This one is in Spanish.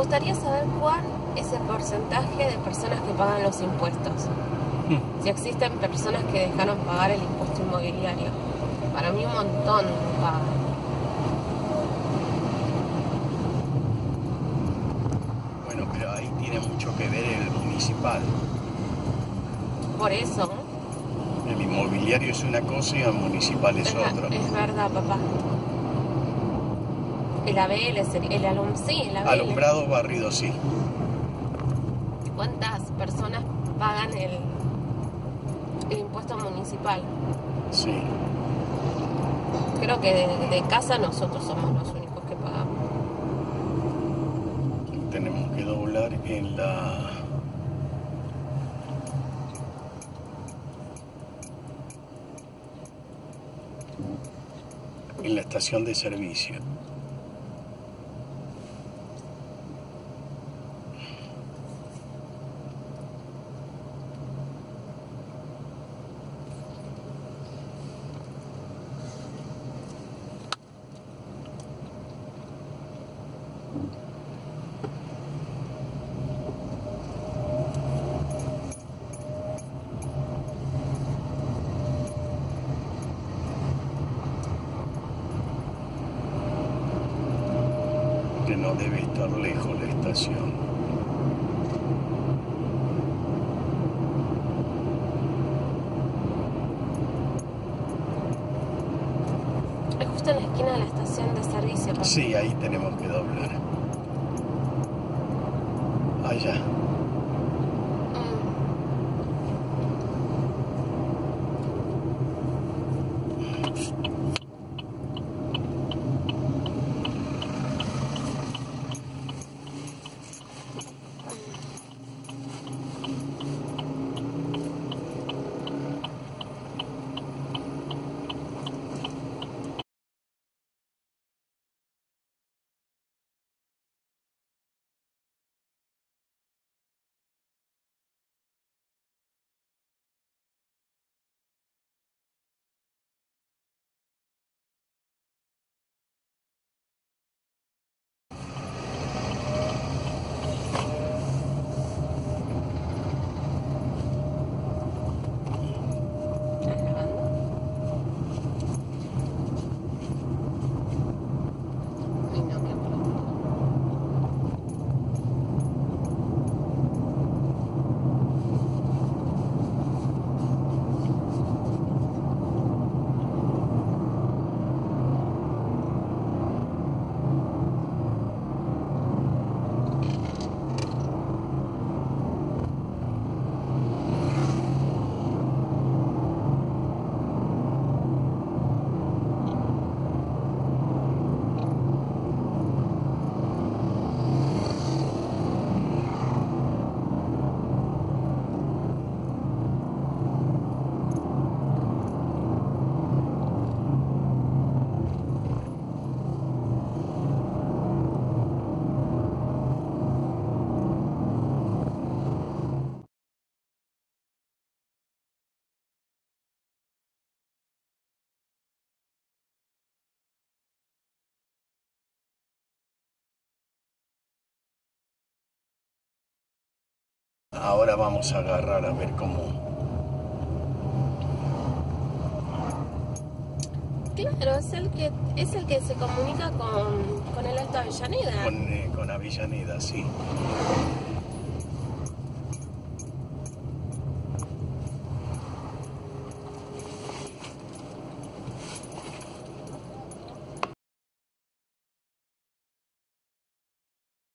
gustaría saber cuál es el porcentaje de personas que pagan los impuestos. Si existen personas que dejaron pagar el impuesto inmobiliario. Para mí un montón pagan. Bueno, pero ahí tiene mucho que ver el municipal. Por eso. El inmobiliario es una cosa y el municipal es otra. Es verdad, papá. El ABL, el ABL. Alumbrado barrido, sí. ¿Cuántas personas pagan el impuesto municipal? Sí. Creo que de casa nosotros somos los únicos que pagamos. Tenemos que doblar en la estación de servicio. Que no debe estar lejos la estación. Es justo en la esquina de la estación de servicio, papá. Sí, ahí tenemos que doblar. Allá. Ahora vamos a agarrar a ver cómo. Claro, es el que se comunica con el Alto Avellaneda. Con Avellaneda, sí.